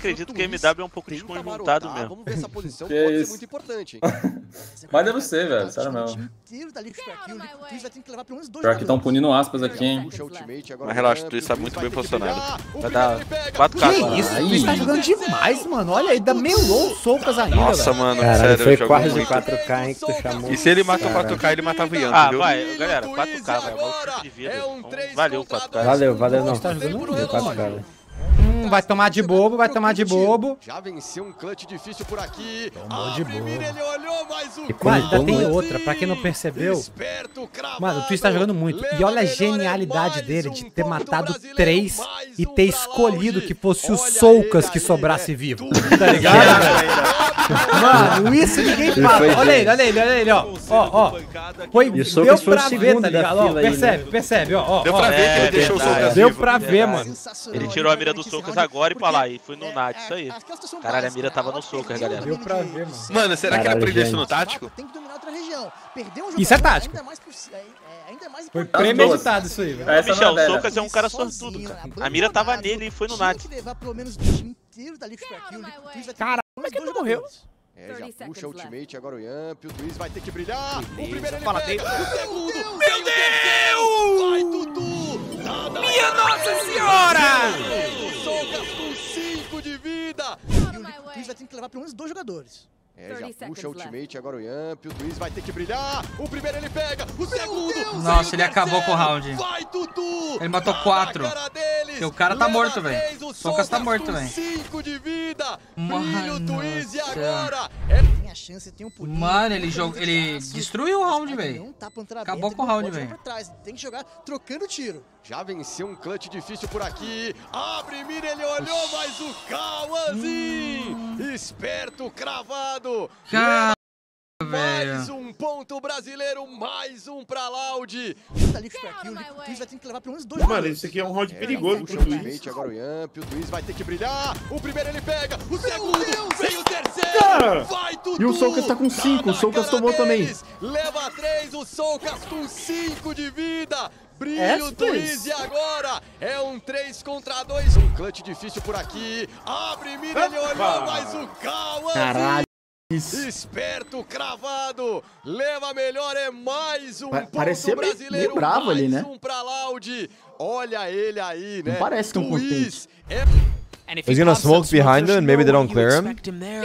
acredito que a MW é um pouco desconjuntado mesmo. Vamos ver essa posição, Que pode ser isso? muito importante. Mas deve ser, velho. Sério mesmo. Pior que estão punindo aspas aqui, hein? Mas relaxa, o Twist tá muito bem posicionado. Vai dar 4K Que agora. isso? O Twist tá jogando demais, mano. Olha, ele dá melou Soukas ainda, Nossa, velho. mano, Caralho, sério, foi jogou quase muito. 4K, hein, que tu chamou. E se ele matou Caralho. 4K, ele matava o Yankee, Ah, viu? vai, galera, 4K, vai. Maluco de vida. Então, valeu, 4K. Valeu, não. Tá jogando muito, 4K, velho. Vai tomar de bobo, vai tomar de bobo. Já venceu um clutch difícil por aqui. Tomou de bobo. Ele olhou mais um. Mano, ainda tem muito. outra, pra quem não percebeu. Esperto, cravado. Mano, o Twist tá jogando muito. E olha a genialidade dele de ter matado 3 e ter escolhido que fosse o Soukas que sobrasse vivo. Tá ligado? Mano, isso ninguém fala. foi Olha ele, gênio. olha ele, olha ele, ó. Ó. Foi, E o deu Soukas foi o pra ver, segundo tá da ligado? Ó, fila aí, né? percebe, ó. Deu pra ver que ele deixou o verdade. Soukas Deu vivo. pra ver, mano. Ele tirou a mira do Soukas agora e pra lá, e foi no Nat, isso aí. Caralho, a mira tava no Soukas, galera. Deu pra ver, mano. Mano, será que ele Caralho, aprendeu isso gente. no tático? Tem que dominar outra região. Perder um Isso é tático. Ainda mais Foi importante. premeditado isso aí, velho. Essa não Michel, é o velha. Soukas é um cara sortudo, cara. A mira tava nele e foi no Nat. Tinha que levar pelo menos o time inteiro da Liquid pra kill. O Twist vai ter Caralho, pelo como é que ele menos não morreu? dois jogadores. Já puxa o ultimate agora o Yamp, o Twist vai ter que brilhar. O primeiro ele fala pega, dele. o segundo, meu Deus! Vai Tutu! Minha Nossa Senhora! O Soukas com 5 de vida. E o Twist vai ter que levar pelo menos 2 jogadores. Já puxa o ultimate agora o Yamp, o Twist vai ter que brilhar. O primeiro ele pega, o segundo. Nossa, vem ele o acabou com o round. Vai Tutu! Ele matou Tá na 4. cara deles. Porque o cara tá Leva morto, velho. 3, o Soukas tá morto, com velho. 5 de vida. Mano Brilha o Twist e do céu. agora. Tem a chance, tem um pulinho. Mano, ele tem um ele braço, destruiu o round, mas velho. não tá plantando Acabou aberto, com o ele não round, pode jogar velho. pra trás, tem que jogar trocando tiro. Já venceu um clutch difícil por aqui. Abre mira, ele olhou, mas o Cauãzinho. Esperto, cravado. Cara, Mais velho. um ponto brasileiro, mais um pra Loud. Da Liquid pra kill, o Twist vai ter que levar pelo menos 2 Mano, jogadores. isso aqui é um round perigoso Puxa pro o Twist. ultimate agora o Yamp, o Twist vai ter que brilhar. O primeiro ele pega, o segundo, vem o terceiro. Cara! Vai Tutu. E o Soukas tá com 5, o Soukas tomou também. Leva 3, o Soukas com 5 de vida. Brilha o Twist e agora é um 3 contra 2. Um clutch difícil por aqui. Abre mira, ele olhou, mas o Cauã. Caralho. Esperto, cravado. Leva melhor, é mais um ponto parecia meio brasileiro. bravo ali, né? Mais um pra Loud. Olha ele aí, né? Não parece tão Twist é He's gonna smoke behind him and maybe they don't clear him.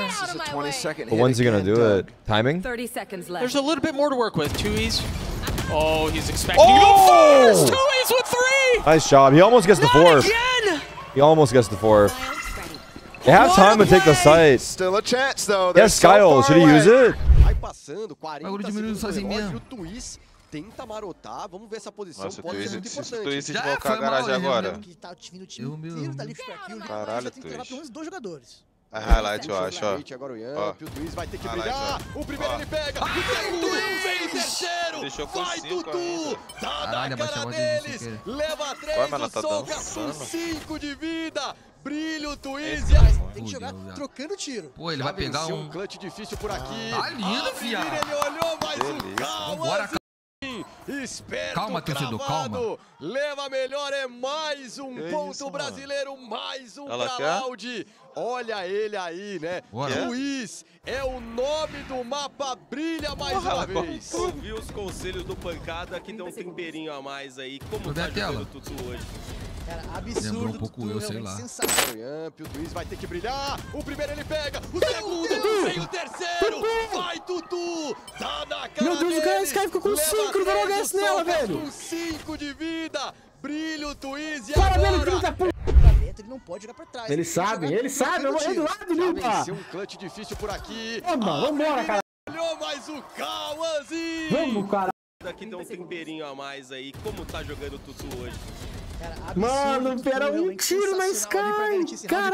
But when's he gonna do it? Timing? 30 seconds left. There's a little bit more to work with. 2Es. Oh, he's expecting Oh! 2Es with 3! Nice job. He almost gets the fourth. Again! He almost gets the fourth. They have time to take the site. Still a chance, though. Yes, Skyle. Should he use it? vai passando, 40 Bagulho diminuindo segundos do sozinho relógio, mesmo. o Twist tenta marotar, vamos ver essa posição, Nossa, o pode ser Twist, muito se o importante. Twist Já deslocar a foi mal, garagem ele agora. Que tá vindo o time inteiro da Liquid pra kill, o Twist Caralho, vai ter que levar Twist. pelo menos 2 jogadores. É highlight, eu acho, ó. Agora o Ó. Yamp, o Twist vai ter que Highlight, brilhar, ó. o primeiro Ó. ele pega, o segundo, vem o terceiro, Deixou com vai 5 Tutu, ainda. tá Caralho, na abaixou cara a voz dele, deles, sem leva 3, Ué, mas ela o tá Soukas com dançando. 5 de vida, brilha o Twist, Esse cara, Tem que jogar Fudeu, já. trocando tiro. Pô, ele já vai pegar venceu um... clutch difícil por aqui. Tá lindo, Abre fiado. mira, ele olhou, mas Delícia. o Vambora, Esperto, Calma, torcedor, cravado. Leva melhor, é mais um Que ponto isso, mano? brasileiro, mais um Ela pra quer? Loud. Olha ele aí, né? Bora. Luiz é o nome do mapa, brilha mais uma vez. Ouvi os conselhos do Pancada que dão um temperinho a mais aí. Como Cadê tá a tela? jogando o Tutu hoje? Cara, absurdo. Lembrou um pouco Tutu, eu, sei realmente lá. sensacional. O Yamp, o Twist vai ter que brilhar. O primeiro ele pega, o segundo, vem o terceiro. Vai Tutu, tá na cara Meu Deus, o cara, deles. esse cara ficou com Leva 5 no três, VHS o nela, Soukas velho. Com 5 de vida, brilha o Twist e Para, velho, agora... filho da puta. Pra dentro, ele não pode jogar pra trás. Ele tem que jogar sabe, eu trocando morri do tiro. lado, Já limpa. venceu um clutch difícil por aqui. Vambora, cara. Olhou mais o Cauãzinho. Vamos, cara. Daqui dão um temperinho a mais aí. Como tá jogando o Tutu hoje? Cara, absurdo, Mano, Tutu, pera, um realmente tiro na sensacional ali pra Sky. garantir esse round.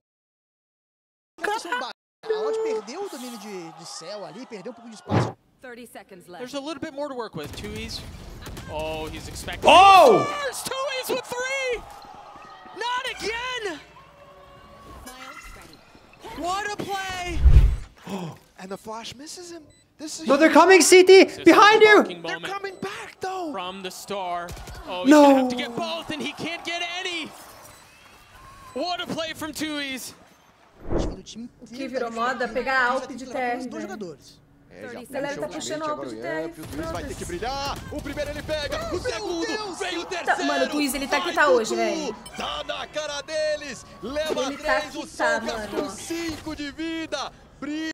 Caralho. A Loud perdeu o domínio de céu ali, perdeu um pouco de espaço. 30 seconds left. There's a little bit more to work with. 2Es. Oh, he's expecting... Oh! 2Es with 3! Not again! What a play! And the flash misses him. This is No, they're coming, CT! Behind you! They're coming back, though. From the star. Oh, he's No. gonna have to get both, and he can't get any! What a play from 2Es! time O que virou moda? Pegar a Alp de terra. Os dois jogadores. A galera tá puxando a Alp de terra. O Twiz vai ter que brilhar. O primeiro ele pega. O segundo. Vem o terceiro. Mano, o Twiz, ele tá que tá hoje, velho. Tá na cara deles. Leva Ele tá 3. O que tá, Soulcas mano. com 5 de vida. Brilha.